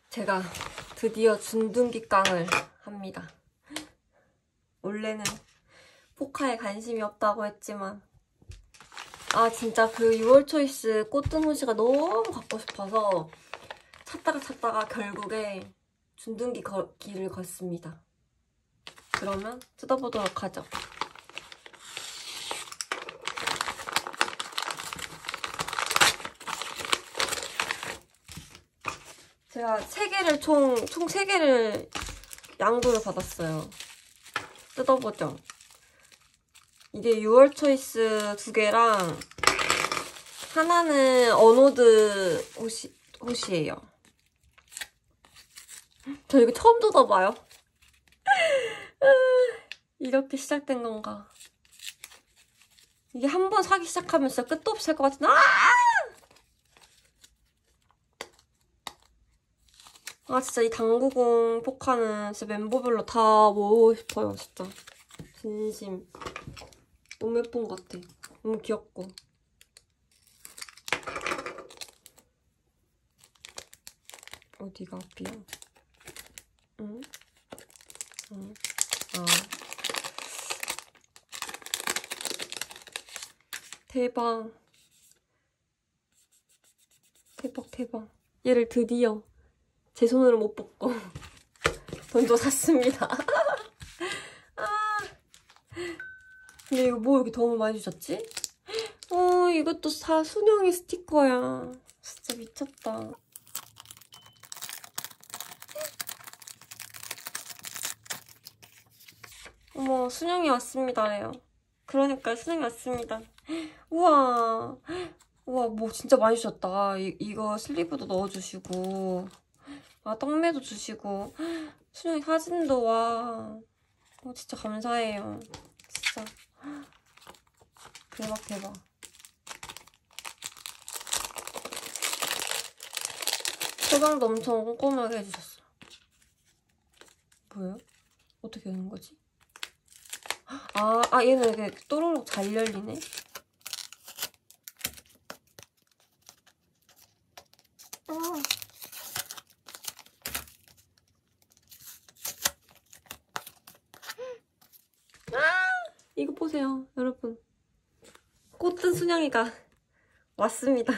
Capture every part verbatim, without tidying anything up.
제가 드디어 준둥기깡을 합니다. 원래는 포카에 관심이 없다고 했지만 아 진짜 그 유월 초이스 꽃등 후시가 너무 갖고 싶어서 찾다가 찾다가 결국에 준둥기 거, 길을 걷습니다. 그러면 뜯어보도록 하죠. 제가 세 개를 총, 총 세 개를 양도를 받았어요. 뜯어보죠. 이게 유월 초이스 두 개랑 하나는 어노드 호시, 호시예요. 저 이거 처음 뜯어봐요. 이렇게 시작된 건가. 이게 한 번 사기 시작하면 진짜 끝도 없이 할 것 같은데. 아! 아 진짜 이 당구공 포카는 진짜 멤버별로 다 모으고 싶어요. 진짜 진심 너무 예쁜 것 같아. 너무 귀엽고. 어디가 앞이야? 응? 응. 아 대박 대박 대박. 얘를 드디어 제 손으로 못 뽑고 돈 줘 샀습니다. 아. 근데 이거 뭐 이렇게 도움을 많이 주셨지? 어 이것도 다 순영이 스티커야. 진짜 미쳤다. 어머 순영이 왔습니다래요. 그러니까 순영이 왔습니다. 우와 우와 뭐 진짜 많이 주셨다. 이, 이거 슬리브도 넣어주시고 아 떡매도 주시고 순영이 사진도 와. 어, 진짜 감사해요. 진짜 대박 대박. 포장도 엄청 꼼꼼하게 해주셨어. 뭐예요? 어떻게 되는 거지? 아, 아 얘는 이렇게 또로록 잘 열리네. 아. 아, 이거 보세요, 여러분. 꽃든 순영이가 왔습니다.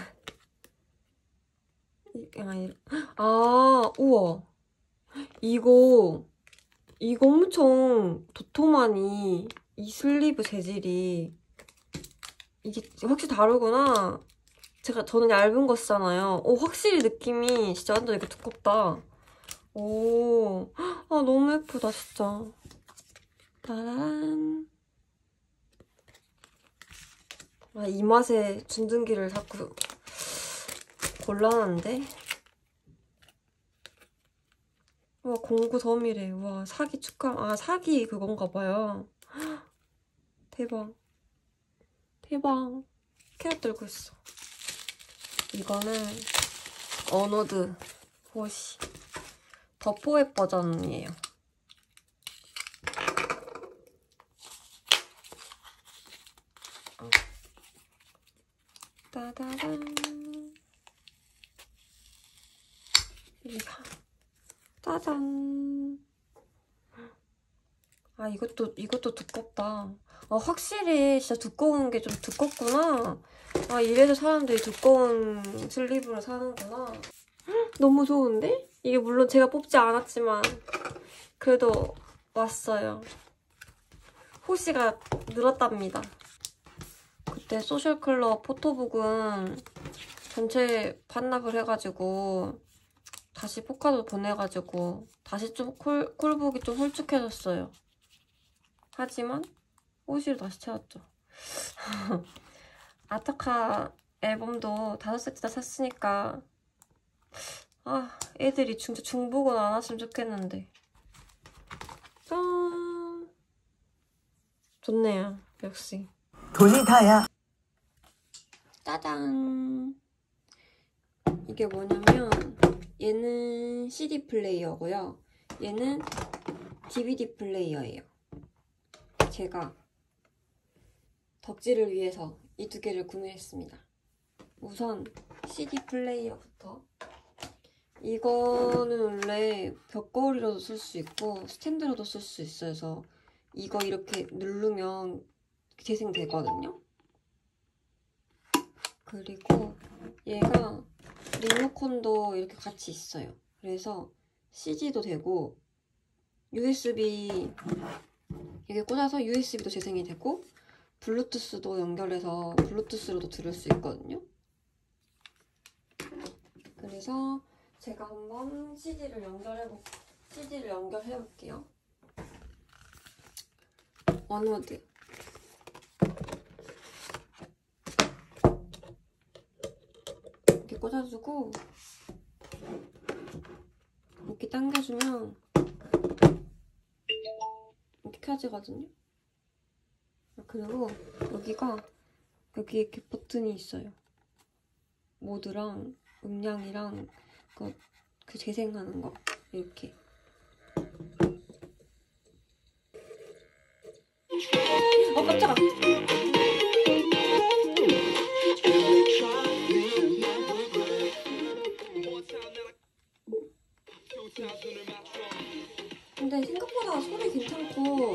아, 우와. 이거, 이거 엄청 도톰하니, 이 슬리브 재질이. 이게 확실히 다르구나. 제가, 저는 얇은 거 쓰잖아요. 오, 확실히 느낌이 진짜 완전 이렇게 두껍다. 오, 아, 너무 예쁘다, 진짜. 따란. 아, 이 맛에 준둥기를 자꾸 곤란한데? 와, 공구 덤이래. 와, 사기 축하. 아, 사기 그건가 봐요. 대박. 대박. 캐럿 들고 있어. 이거는 어노드 호시 더 포획 버전이에요. 어. 따다란. 이가 짜잔. 아 이것도 이것도 두껍다. 아 확실히 진짜 두꺼운 게 좀 두껍구나. 아 이래서 사람들이 두꺼운 슬리브를 사는구나. 너무 좋은데? 이게 물론 제가 뽑지 않았지만 그래도 왔어요. 호시가 늘었답니다. 그때 소셜클럽 포토북은 전체 반납을 해가지고 다시 포카도 보내가지고 다시 좀 콜, 콜북이 좀 홀쭉해졌어요. 하지만 호시를 다시 채웠죠. 아타카 앨범도 다섯 세트 다 샀으니까 아 애들이 진짜 중복은 안 왔으면 좋겠는데. 짠 좋네요. 역시 돈이 다야. 짜잔. 이게 뭐냐면 얘는 씨디 플레이어고요. 얘는 디비디 플레이어예요. 제가 덕질을 위해서 이 두 개를 구매했습니다. 우선 씨디 플레이어부터 이거는 원래 벽걸이로도 쓸 수 있고 스탠드로도 쓸 수 있어서 이거 이렇게 누르면 재생되거든요. 그리고 얘가 리모컨도 이렇게 같이 있어요. 그래서 씨지도 되고 유에스비 이게 꽂아서 유에스비도 재생이 되고 블루투스도 연결해서 블루투스로도 들을 수 있거든요. 그래서 제가 한번 씨디를 연결해보 씨디를 연결해 볼게요. 원워드 이렇게 꽂아주고 이렇게 당겨주면 이렇게 켜지거든요. 그리고 여기가 여기 이렇게 버튼이 있어요. 모드랑 음량이랑 그, 그 재생하는 거 이렇게. 어 깜짝아. 근데 생각보다 소리 괜찮고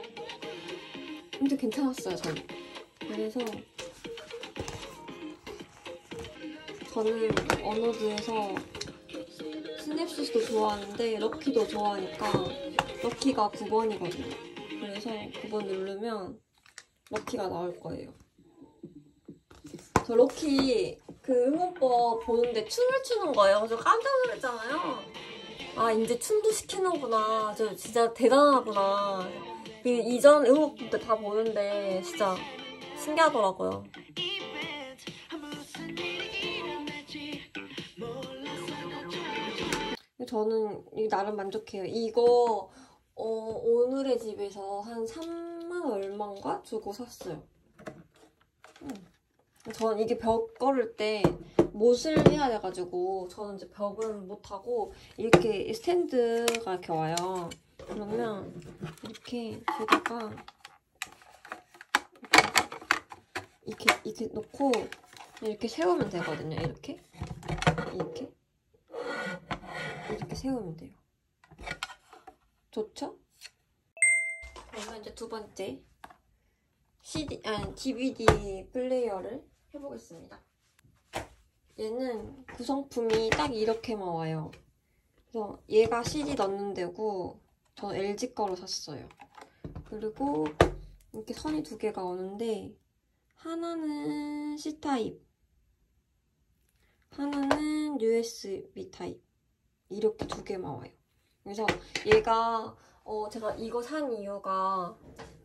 근데 괜찮았어요 저는. 그래서 저는 언어드에서 스냅시스도 좋아하는데 럭키도 좋아하니까 럭키가 구 번이거든요. 그래서 구 번 누르면 럭키가 나올 거예요. 저 럭키 그 응원법 보는데 춤을 추는 거예요. 그래서 깜짝 놀랐잖아요. 아 이제 춤도 시키는구나. 저 진짜 대단하구나. 이전 응원법 때 다 보는데 진짜 신기하더라고요. 저는 나름 만족해요. 이거 어, 오늘의 집에서 한 삼만 얼마인가 주고 샀어요. 음. 저는 이게 벽 걸을 때 못을 해야 돼가지고 저는 이제 벽은 못하고 이렇게 스탠드가 이렇게 와요. 그러면 이렇게 여기다가 이렇게 이렇게 놓고 이렇게 세우면 되거든요. 이렇게 이렇게 이렇게 세우면 돼요. 좋죠? 그러면 이제 두 번째 씨디 아니 디비디 플레이어를 해보겠습니다. 얘는 구성품이 딱 이렇게만 와요. 그래서 얘가 씨디 넣는 데고 저 엘지 거로 샀어요. 그리고 이렇게 선이 두 개가 오는데 하나는 C 타입, 하나는 유에스비 타입 이렇게 두 개만 와요. 그래서 얘가 어 제가 이거 산 이유가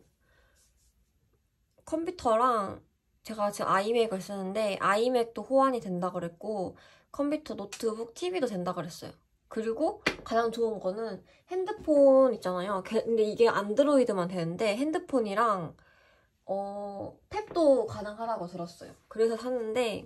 컴퓨터랑 제가 지금 아이맥을 쓰는데 아이맥도 호환이 된다 그랬고 컴퓨터, 노트북, 티비도 된다 그랬어요. 그리고 가장 좋은 거는 핸드폰 있잖아요. 근데 이게 안드로이드만 되는데 핸드폰이랑 어, 탭도 가능하다고 들었어요. 그래서 샀는데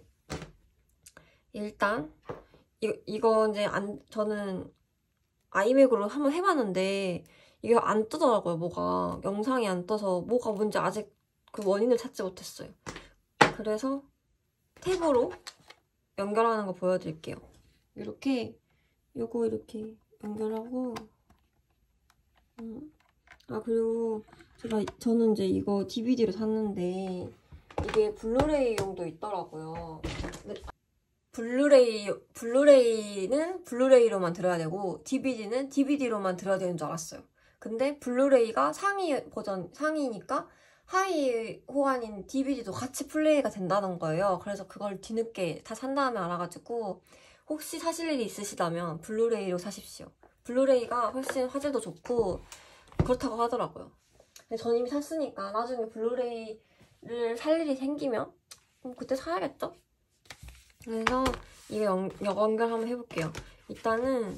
일단 이, 이거 이제 안, 저는 아이맥으로 한번 해봤는데 이게 안 뜨더라고요. 뭐가 영상이 안 떠서 뭐가 뭔지 아직 그 원인을 찾지 못했어요. 그래서 탭으로 연결하는 거 보여드릴게요. 이렇게 요거 이렇게 연결하고 음. 아 그리고 제가 저는 이제 이거 디비디로 샀는데 이게 블루레이용도 있더라고요. 근데 블루레이 블루레이는 블루레이로만 들어야 되고 디비디는 디비디로만 들어야 되는 줄 알았어요. 근데 블루레이가 상위 버전 상위니까 하위 호환인 디비디도 같이 플레이가 된다는 거예요. 그래서 그걸 뒤늦게 다 산 다음에 알아가지고 혹시 사실 일이 있으시다면 블루레이로 사십시오. 블루레이가 훨씬 화질도 좋고 그렇다고 하더라고요. 근데 전 이미 샀으니까 나중에 블루레이를 살 일이 생기면 그때 사야겠죠? 그래서 이거 연, 연결 한번 해볼게요. 일단은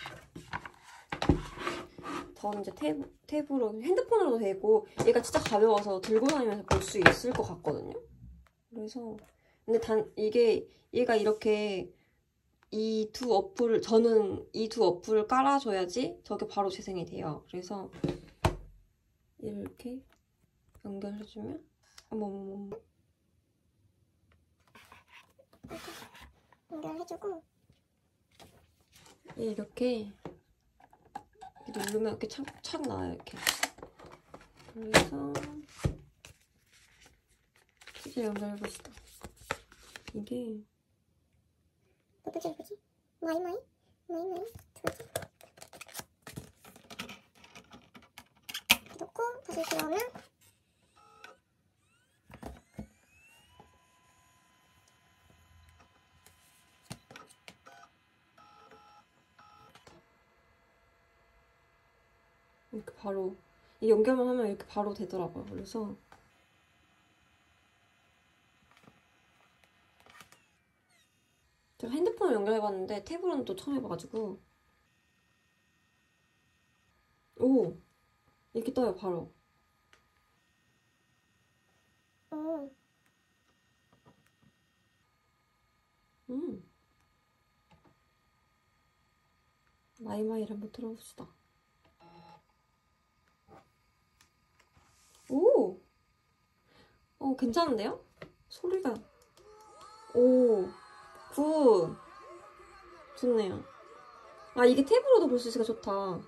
저는 이제 탭, 탭으로 핸드폰으로도 되고 얘가 진짜 가벼워서 들고 다니면서 볼 수 있을 것 같거든요. 그래서 근데 단 이게 얘가 이렇게 이 두 어플을 저는 이 두 어플을 깔아줘야지 저게 바로 재생이 돼요. 그래서 이렇게 연결해주면 어머머머 연결해주고 이렇게 누르면 이렇게 착, 착 나와요. 이렇게. 그래서 이제 연결해봅시다. 이게 뭐지 뭐지? 마이마이? 마이마이? 뭐지? 놓고 다시 들어오면 이렇게 바로 이 연결만 하면 이렇게 바로 되더라고요. 그래서 제가 핸드폰을 연결해봤는데 탭으로는 또 처음 해봐가지고 오! 이렇게 떠요 바로. 오. 음. 마이마이를 한번 들어봅시다. 오! 어, 괜찮은데요? 소리가. 오, 굿. 좋네요. 아, 이게 탭으로도 볼 수 있으니까 좋다.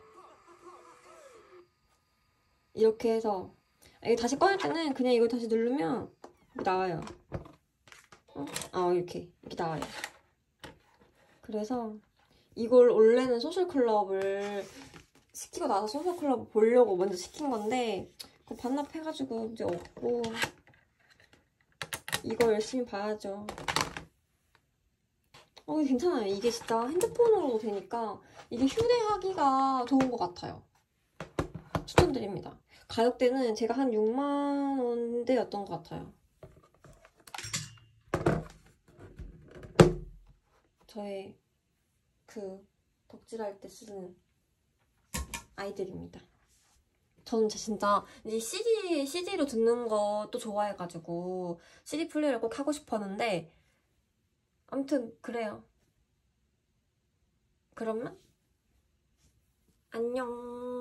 이렇게 해서. 이게 다시 꺼낼 때는 그냥 이걸 다시 누르면 나와요. 어? 아, 이렇게. 이렇게 나와요. 그래서 이걸 원래는 소셜클럽을 시키고 나서 소셜클럽 보려고 먼저 시킨 건데 그거 반납해가지고 이제 없고 이거 열심히 봐야죠. 어, 괜찮아요. 이게 진짜 핸드폰으로도 되니까 이게 휴대하기가 좋은 것 같아요. 추천드립니다. 가격대는 제가 한 육만 원대였던 것 같아요. 저의 그 덕질할 때 쓰는 아이들입니다. 저는 진짜 이 씨디, 씨디로 듣는 것도 좋아해가지고 씨디 플레이를 꼭 하고 싶었는데 아무튼 그래요. 그러면 안녕.